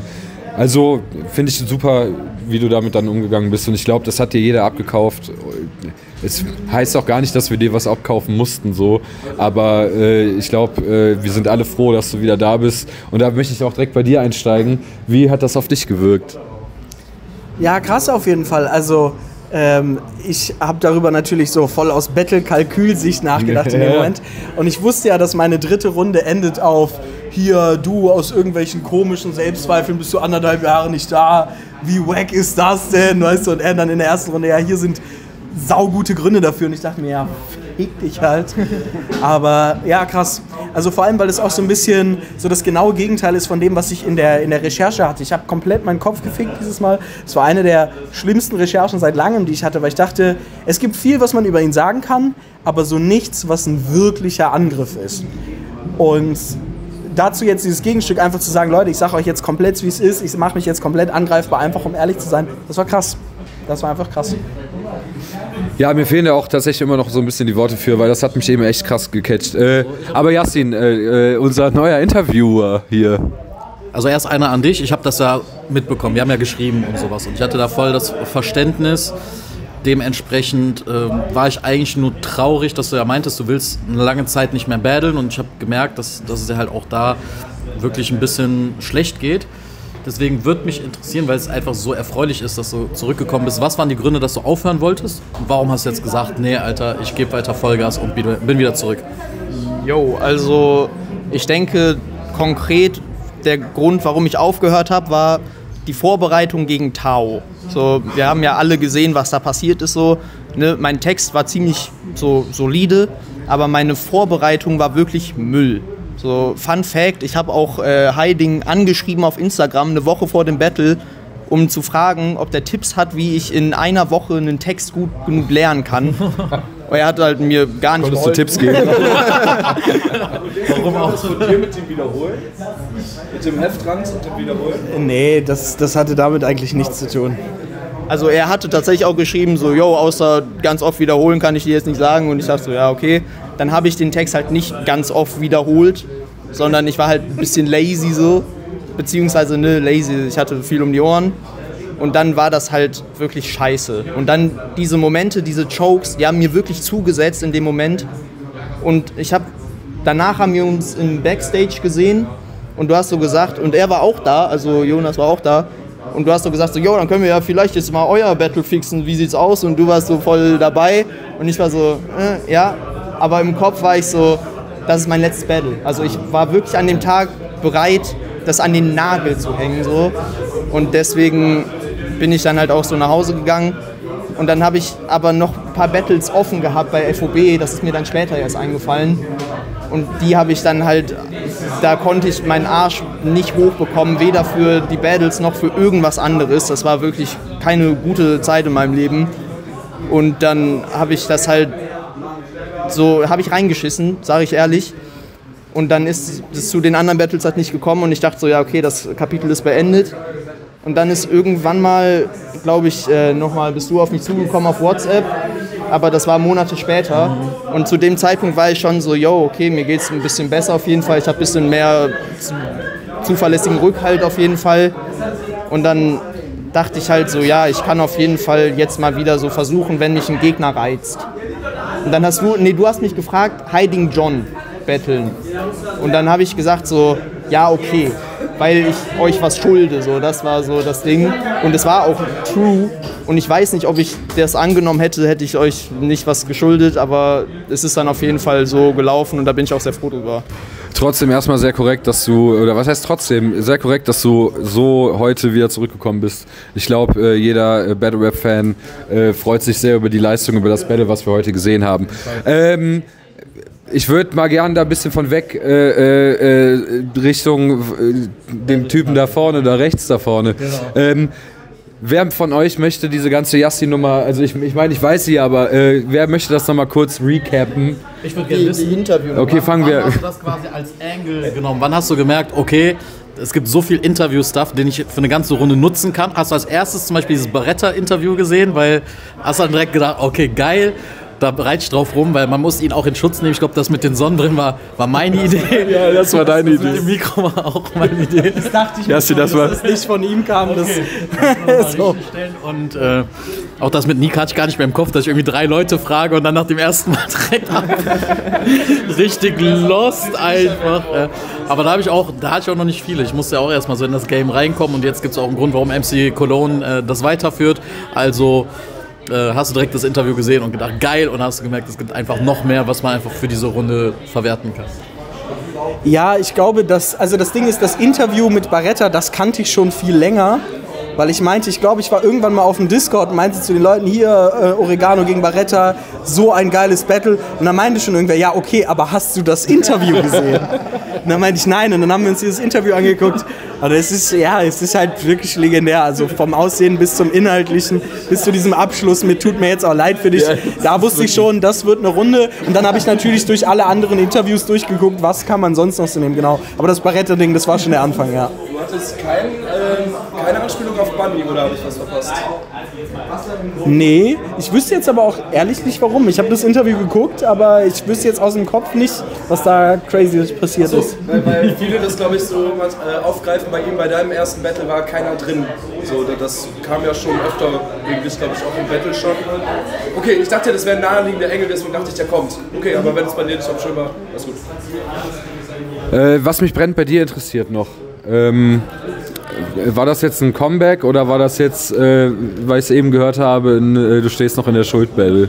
Also finde ich super, wie du damit dann umgegangen bist und ich glaube, das hat dir jeder abgekauft. Es heißt auch gar nicht, dass wir dir was abkaufen mussten, so, aber äh, ich glaube, äh, wir sind alle froh, dass du wieder da bist und da möchte ich auch direkt bei dir einsteigen. Wie hat das auf dich gewirkt? Ja, krass auf jeden Fall. Also ähm, ich habe darüber natürlich so voll aus Battle-Kalkül-Sicht nachgedacht in dem Moment. Und ich wusste ja, dass meine dritte Runde endet auf hier, du aus irgendwelchen komischen Selbstzweifeln bist du anderthalb Jahre nicht da. Wie wack ist das denn? Weißt du, und er dann in der ersten Runde, ja, hier sind saugute Gründe dafür. Und ich dachte mir, ja, fick dich halt. Aber ja, krass. Also vor allem, weil es auch so ein bisschen so das genaue Gegenteil ist von dem, was ich in der, in der Recherche hatte. Ich habe komplett meinen Kopf gefickt dieses Mal. Es war eine der schlimmsten Recherchen seit langem, die ich hatte, weil ich dachte, es gibt viel, was man über ihn sagen kann, aber so nichts, was ein wirklicher Angriff ist. Und dazu jetzt dieses Gegenstück einfach zu sagen, Leute, ich sage euch jetzt komplett, wie es ist, ich mache mich jetzt komplett angreifbar, einfach um ehrlich zu sein, das war krass. Das war einfach krass. Ja, mir fehlen ja auch tatsächlich immer noch so ein bisschen die Worte für, weil das hat mich eben echt krass gecatcht. Äh, aber Yassin, äh, unser neuer Interviewer hier. Also erst einer an dich, ich habe das ja mitbekommen, wir haben ja geschrieben und sowas und ich hatte da voll das Verständnis. Dementsprechend äh, war ich eigentlich nur traurig, dass du ja meintest, du willst eine lange Zeit nicht mehr battlen und ich habe gemerkt, dass, dass es dir halt auch da wirklich ein bisschen schlecht geht. Deswegen würde mich interessieren, weil es einfach so erfreulich ist, dass du zurückgekommen bist. Was waren die Gründe, dass du aufhören wolltest? Und warum hast du jetzt gesagt, nee, Alter, ich gebe weiter Vollgas und bin wieder zurück? Jo, also ich denke konkret, der Grund, warum ich aufgehört habe, war die Vorbereitung gegen Tao. So, wir haben ja alle gesehen, was da passiert ist. So, ne? Mein Text war ziemlich so solide, aber meine Vorbereitung war wirklich Müll. So, Fun Fact, ich habe auch äh, Hiding angeschrieben auf Instagram eine Woche vor dem Battle, um zu fragen, ob der Tipps hat, wie ich in einer Woche einen Text gut genug lernen kann. Und er hat halt mir gar nicht Konntest du Tipps geben? Warum auch das von dir mit dem Wiederholen? Mit dem Heftrand und dem Wiederholen? Nee, das, das hatte damit eigentlich nichts zu tun. Also er hatte tatsächlich auch geschrieben, so, yo, außer ganz oft wiederholen kann ich dir jetzt nicht sagen. Und ich dachte so, ja, okay. Dann habe ich den Text halt nicht ganz oft wiederholt, sondern ich war halt ein bisschen lazy so. Beziehungsweise, ne, lazy, ich hatte viel um die Ohren. Und dann war das halt wirklich scheiße. Und dann diese Momente, diese Chokes, die haben mir wirklich zugesetzt in dem Moment. Und ich habe, danach haben wir uns im Backstage gesehen und du hast so gesagt, und er war auch da, also Jonas war auch da, und du hast so gesagt, so, jo, dann können wir ja vielleicht jetzt mal euer Battle fixen, wie sieht's aus? Und du warst so voll dabei und ich war so, äh, ja, aber im Kopf war ich so, das ist mein letztes Battle. Also ich war wirklich an dem Tag bereit, das an den Nagel zu hängen, so. Und deswegen bin ich dann halt auch so nach Hause gegangen. Und dann habe ich aber noch ein paar Battles offen gehabt bei F O B, das ist mir dann später erst eingefallen. Und die habe ich dann halt, da konnte ich meinen Arsch nicht hochbekommen, weder für die Battles noch für irgendwas anderes. Das war wirklich keine gute Zeit in meinem Leben. Und dann habe ich das halt so, habe ich reingeschissen, sage ich ehrlich. Und dann ist es zu den anderen Battles halt nicht gekommen und ich dachte so, ja okay, das Kapitel ist beendet. Und dann ist irgendwann mal, glaube ich, äh, nochmal bist du auf mich zugekommen auf WhatsApp, aber das war Monate später. Und zu dem Zeitpunkt war ich schon so, yo, okay, mir geht es ein bisschen besser auf jeden Fall. Ich habe ein bisschen mehr zu, zuverlässigen Rückhalt auf jeden Fall. Und dann dachte ich halt so, ja, ich kann auf jeden Fall jetzt mal wieder so versuchen, wenn mich ein Gegner reizt. Und dann hast du, nee, du hast mich gefragt, Hiding John battlen. Und dann habe ich gesagt so, ja, okay, weil ich euch was schulde, so, das war so das Ding. Und es war auch true. Und ich weiß nicht, ob ich das angenommen hätte, hätte ich euch nicht was geschuldet, aber es ist dann auf jeden Fall so gelaufen und da bin ich auch sehr froh drüber. Trotzdem erstmal sehr korrekt, dass du, oder was heißt trotzdem, sehr korrekt, dass du so heute wieder zurückgekommen bist. Ich glaube, jeder Battle-Rap-Fan äh, freut sich sehr über die Leistung, über das Battle, was wir heute gesehen haben. Ähm, Ich würde mal gerne da ein bisschen von weg äh, äh, Richtung äh, dem Typen da vorne, da rechts da vorne. Genau. Ähm, wer von euch möchte diese ganze Yassin-Nummer, also ich, ich meine, ich weiß sie, aber äh, wer möchte das nochmal kurz recappen? Ich würde gerne wissen, die Interview. Okay, fangen wir. Wann hast du das quasi als Angle genommen? Wann hast du gemerkt, okay, es gibt so viel Interview-Stuff, den ich für eine ganze Runde nutzen kann? Hast du als erstes zum Beispiel dieses Beretta-Interview gesehen, weil hast du dann direkt gedacht, okay, geil. da reite ich drauf rum, weil man muss ihn auch in Schutz nehmen. Ich glaube, das mit den Sonnenbrillen war, war meine Idee. Ja, das war deine das Idee. Mit dem Mikro war auch meine Idee. Das dachte ich mir, Ja, schon, dass das war- das nicht von ihm kam. Okay. Das so. Und äh, auch das mit Nick hatte ich gar nicht mehr im Kopf, dass ich irgendwie drei Leute frage und dann nach dem ersten Mal direkt ab. Richtig lost einfach. Äh. Aber da habe ich auch, da hatte ich auch noch nicht viele. Ich musste ja auch erstmal so in das Game reinkommen und jetzt gibt es auch einen Grund, warum M C Cologne äh, das weiterführt. Also äh, hast du direkt das Interview gesehen und gedacht, geil, und hast du gemerkt, es gibt einfach noch mehr, was man einfach für diese Runde verwerten kann. Ja, ich glaube, dass, also das Ding ist, das Interview mit Barretta, das kannte ich schon viel länger. Weil ich meinte, ich glaube, ich war irgendwann mal auf dem Discord und meinte zu den Leuten, hier, äh, Oregano gegen Barretta, so ein geiles Battle. Und dann meinte schon irgendwer, ja, okay, aber hast du das Interview gesehen? Und dann meinte ich, nein. Und dann haben wir uns dieses Interview angeguckt. Aber es ist, ja, es ist halt wirklich legendär. Also vom Aussehen bis zum Inhaltlichen, bis zu diesem Abschluss mit tut mir jetzt auch leid für dich. Da wusste ich schon, das wird eine Runde. Und dann habe ich natürlich durch alle anderen Interviews durchgeguckt, was kann man sonst noch so nehmen, genau. Aber das Barretta-Ding, das war schon der Anfang, ja. Du hattest kein, ähm, keine Anspielung auf Bunny, oder habe ich was verpasst? Nee, ich wüsste jetzt aber auch ehrlich nicht warum. Ich habe das Interview geguckt, aber ich wüsste jetzt aus dem Kopf nicht, was da crazy passiert So, ist. weil, weil viele das, glaube ich, so äh, aufgreifen, bei ihm, bei deinem ersten Battle war keiner drin. So, das kam ja schon öfter, wegen dich, glaube ich, auch im Battle schon. Okay, ich dachte, das wäre ein naheliegender Engel, deswegen dachte ich, der kommt. Okay, aber wenn es bei dir nicht auch schön war, ist gut. Äh, was mich brennt bei dir interessiert noch. Ähm, war das jetzt ein Comeback oder war das jetzt, äh, weil ich es eben gehört habe, ein, äh, du stehst noch in der Schuld-Battle?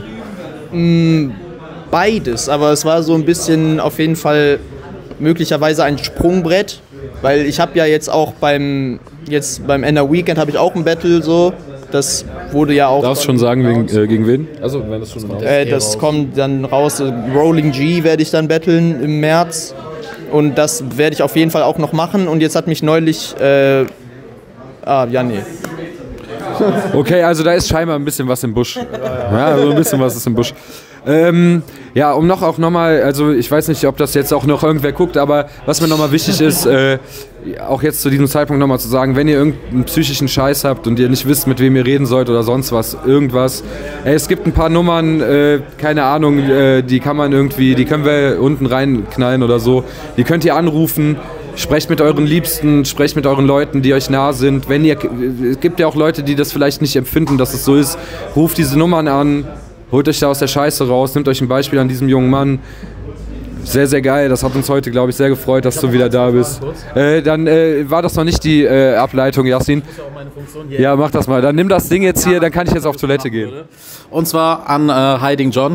Beides, aber es war so ein bisschen auf jeden Fall möglicherweise ein Sprungbrett, weil ich habe ja jetzt auch beim jetzt beim Ender Weekend habe ich auch ein Battle so, das wurde ja auch. Darfst du schon sagen, wegen, äh, gegen wen? Also, wenn das schon raus. Äh, das kommt dann raus. äh, Rolling G werde ich dann battlen im März. Und das werde ich auf jeden Fall auch noch machen. Und jetzt hat mich neulich. Äh, ah, ja, nee. Okay, also da ist scheinbar ein bisschen was im Busch. Ja, so ein bisschen was ist im Busch. Ähm, ja, um noch auch nochmal, also ich weiß nicht, ob das jetzt auch noch irgendwer guckt, aber was mir nochmal wichtig ist, äh, auch jetzt zu diesem Zeitpunkt nochmal zu sagen, wenn ihr irgendeinen psychischen Scheiß habt und ihr nicht wisst, mit wem ihr reden sollt oder sonst was, irgendwas, ey, es gibt ein paar Nummern, äh, keine Ahnung, äh, die kann man irgendwie, die können wir unten reinknallen oder so, die könnt ihr anrufen. Sprecht mit euren Liebsten, sprecht mit euren Leuten, die euch nah sind. Wenn ihr, es gibt ja auch Leute, die das vielleicht nicht empfinden, dass es so ist. Ruft diese Nummern an, holt euch da aus der Scheiße raus, nehmt euch ein Beispiel an diesem jungen Mann. Sehr, sehr geil. Das hat uns heute, glaube ich, sehr gefreut, dass du wieder da bist. Äh, dann äh, war das noch nicht die äh, Ableitung, Yasin. Ja, mach das mal. Dann nimm das Ding jetzt hier, dann kann ich jetzt auf Toilette gehen. Und zwar an äh, Hiding John.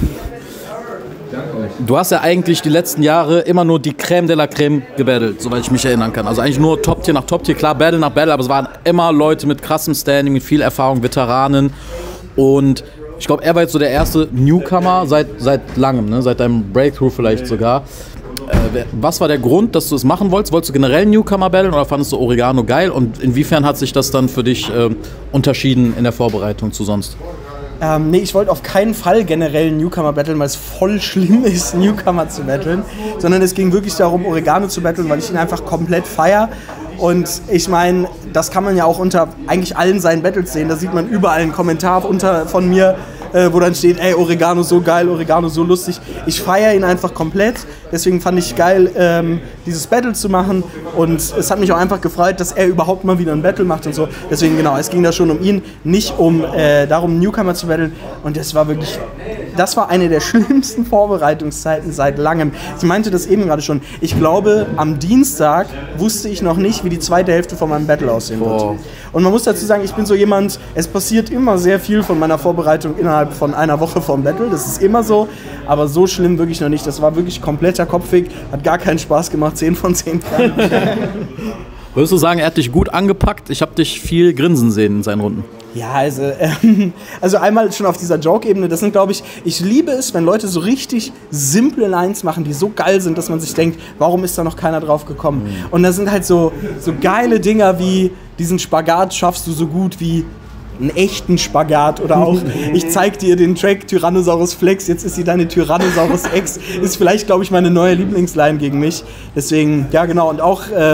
Du hast ja eigentlich die letzten Jahre immer nur die Crème de la Crème gebattelt, soweit ich mich erinnern kann. Also eigentlich nur Top-Tier nach Top-Tier, klar, Battle nach Battle, aber es waren immer Leute mit krassem Standing, mit viel Erfahrung, Veteranen. Und ich glaube, er war jetzt so der erste Newcomer seit, seit langem, ne? Seit deinem Breakthrough vielleicht sogar. Äh, was war der Grund, dass du es machen wolltest? Wolltest du generell Newcomer battlen oder fandest du Oregano geil? Und inwiefern hat sich das dann für dich äh, unterschieden in der Vorbereitung zu sonst? Ähm, nee, ich wollte auf keinen Fall generell Newcomer battlen, weil es voll schlimm ist, Newcomer zu battlen. Sondern es ging wirklich darum, Oregano zu battlen, weil ich ihn einfach komplett feier. Und ich meine, das kann man ja auch unter eigentlich allen seinen Battles sehen. Da sieht man überall einen Kommentar unter, von mir, äh, wo dann steht, ey, Oregano so geil, Oregano so lustig. Ich feiere ihn einfach komplett. Deswegen fand ich geil, ähm, dieses Battle zu machen. Und es hat mich auch einfach gefreut, dass er überhaupt mal wieder ein Battle macht und so. Deswegen, genau, es ging da schon um ihn, nicht um äh, darum, Newcomer zu battlen. Und das war wirklich, das war eine der schlimmsten Vorbereitungszeiten seit langem. Sie meinte das eben gerade schon. Ich glaube, am Dienstag wusste ich noch nicht, wie die zweite Hälfte von meinem Battle aussehen wird. Boah. Und man muss dazu sagen, ich bin so jemand, es passiert immer sehr viel von meiner Vorbereitung innerhalb von einer Woche vom Battle. Das ist immer so, aber so schlimm wirklich noch nicht. Das war wirklich kompletter Kopfweg, hat gar keinen Spaß gemacht, zehn von zehn. Würdest du sagen, er hat dich gut angepackt? Ich habe dich viel grinsen sehen in seinen Runden. Ja, also, ähm, also einmal schon auf dieser Joke-Ebene, das sind, glaube ich, ich liebe es, wenn Leute so richtig simple Lines machen, die so geil sind, dass man sich denkt, warum ist da noch keiner drauf gekommen? Mhm. Und da sind halt so, so geile Dinger wie, diesen Spagat schaffst du so gut wie einen echten Spagat oder auch, ich zeig dir den Track Tyrannosaurus Flex, jetzt ist sie deine Tyrannosaurus X, ist vielleicht, glaube ich, meine neue Lieblingsline gegen mich. Deswegen, ja genau, und auch, ähm,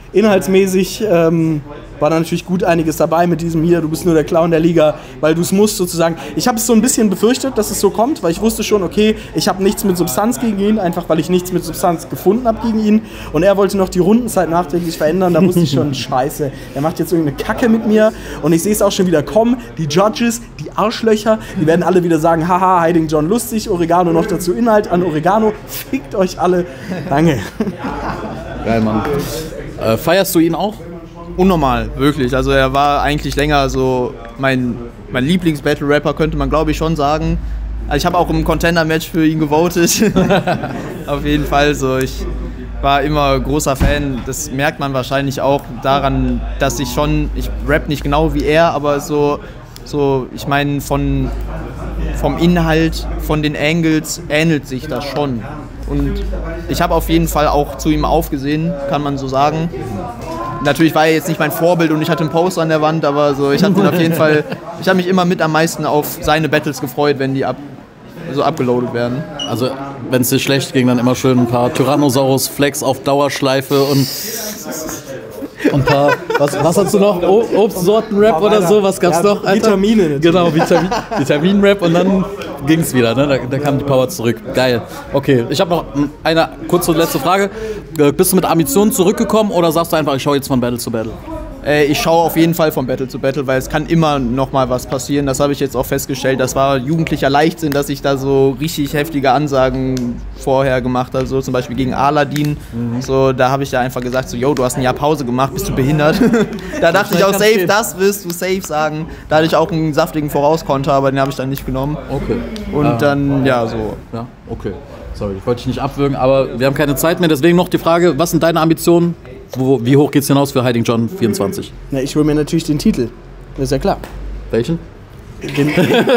inhaltsmäßig ähm, war da natürlich gut einiges dabei mit diesem hier, du bist nur der Clown der Liga, weil du es musst sozusagen. Ich habe es so ein bisschen befürchtet, dass es so kommt, weil ich wusste schon, okay, ich habe nichts mit Substanz gegen ihn, einfach weil ich nichts mit Substanz gefunden habe gegen ihn. Und er wollte noch die Rundenzeit nachträglich verändern, da wusste ich schon, scheiße, er macht jetzt irgendeine Kacke mit mir. Und ich sehe es auch schon wieder kommen, die Judges, die Arschlöcher, die werden alle wieder sagen, haha, Hiding John lustig, Oregano noch dazu Inhalt an Oregano, fickt euch alle. Danke. Geil, Mann. Äh, feierst du ihn auch? Unnormal, wirklich. Also er war eigentlich länger so mein, mein Lieblings-Battle-Rapper, könnte man glaube ich schon sagen. Also ich habe auch im Contender-Match für ihn gewotet. Auf jeden Fall so. Ich war immer großer Fan. Das merkt man wahrscheinlich auch daran, dass ich schon, ich rap nicht genau wie er, aber so, so ich meine von vom Inhalt, von den Angles ähnelt sich das schon. Und ich habe auf jeden Fall auch zu ihm aufgesehen, kann man so sagen. Natürlich war er jetzt nicht mein Vorbild und ich hatte einen Poster an der Wand, aber so, ich habe auf jeden Fall, ich habe mich immer mit am meisten auf seine Battles gefreut, wenn die ab, so abgeloadet werden. Also, wenn es dir schlecht ging, dann immer schön ein paar Tyrannosaurus Flex auf Dauerschleife und ein paar, was, was hast du noch? O- Obstsorten-Rap oder so? Was gab's ja, noch? Alter? Vitamine natürlich. Genau, Vitamin, Vitamin-Rap und dann ging's wieder, ne? Da, da kam die Power zurück. Geil. Okay, ich habe noch eine kurze letzte Frage. Bist du mit Ambitionen zurückgekommen oder sagst du einfach, ich schaue jetzt von Battle zu Battle? Äh, ich schaue auf jeden Fall von Battle zu Battle, weil es kann immer noch mal was passieren. Das habe ich jetzt auch festgestellt. Das war jugendlicher Leichtsinn, dass ich da so richtig heftige Ansagen vorher gemacht habe. So zum Beispiel gegen Aladdin. Mhm. So, da habe ich ja einfach gesagt, so, yo, du hast ein Jahr Pause gemacht, bist du behindert? Da dachte ich auch, safe, das wirst du safe sagen. Da hatte ich auch einen saftigen Vorauskonter, aber den habe ich dann nicht genommen. Okay. Und ah. dann, ja, so. Ja, okay. Sorry, ich wollte dich nicht abwürgen, aber wir haben keine Zeit mehr. Deswegen noch die Frage, was sind deine Ambitionen? Wo, wie hoch geht's hinaus für Hiding John vierundzwanzig? Na, ich hole mir natürlich den Titel. Das ist ja klar. Welchen? Den,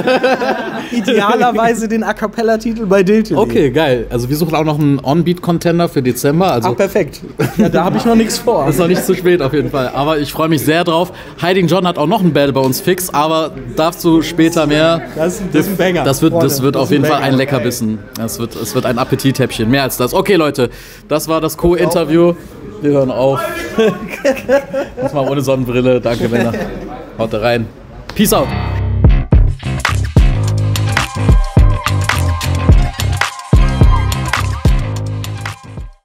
idealerweise den A Cappella-Titel bei Diltily. Okay, geil. Also wir suchen auch noch einen On-Beat-Contender für Dezember. Also ach, perfekt. Ja, da habe ich noch nichts vor. Ist noch nicht zu spät auf jeden Fall. Aber ich freue mich sehr drauf. Hiding John hat auch noch ein Battle bei uns fix, aber dazu später mehr. Das, das ist ein Banger. Das wird, das wird das auf jeden ein Fall ein Leckerbissen. Es wird, es wird ein Appetithäppchen. Mehr als das. Okay, Leute, das war das Co-Interview. Wir hören auf. Das mal ohne Sonnenbrille. Danke, Männer. Haut rein. Peace out.